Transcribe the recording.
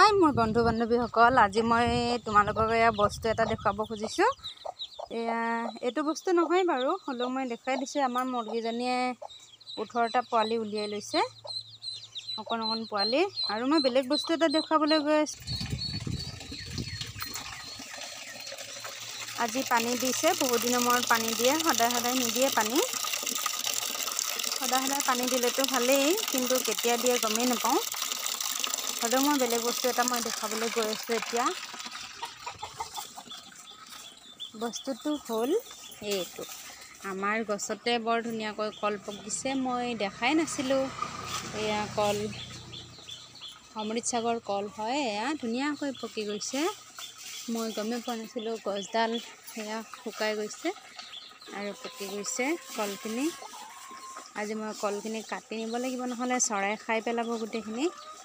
হাই মোৰ বন্ধু বান্ধৱীসকল, আজি মই তোমালোকক এয়া বস্তু এটা দেখুৱাব খুজিছোঁ। এইটো বস্তু নহয় বাৰু, হ'লেও মই দেখুৱাই দিছোঁ। আমাৰ মুৰ্গীজনীয়ে 18টা পোৱালি উলিয়াই লৈছে, অকণ অকণ পোৱালি। আৰু মই বেলেগ বস্তু এটা দেখুৱাবলৈ গৈ আছোঁ। আজি পানী দিছে, বহুত দিনৰ মূৰত পানী দিয়ে, সদায় সদায় নিদিয়ে পানী। সদায় সদায় পানী দিলেতো ভালেই, কিন্তু কেতিয়া দিয়ে গমেই নাপাওঁ। হ'লেও মই বেলেগ বস্তু এটা মই দেখাবলৈ গৈ আছোঁ এতিয়া। বস্তুটো হ'ল এইটো। আমাৰ গছতে বৰ ধুনীয়াকৈ কল পকিছে, মই দেখাই নাছিলোঁ। এয়া কল, অমৃতসাগৰ কল হয়। এয়া ধুনীয়াকৈ পকি গৈছে, মই গমেই পোৱা নাছিলোঁ। গছডাল সেয়া শুকাই গৈছে আৰু পকি গৈছে কলখিনি। আজি মই কলখিনি কাটি নিব লাগিব, নহ'লে চৰাই খাই পেলাব গোটেইখিনি।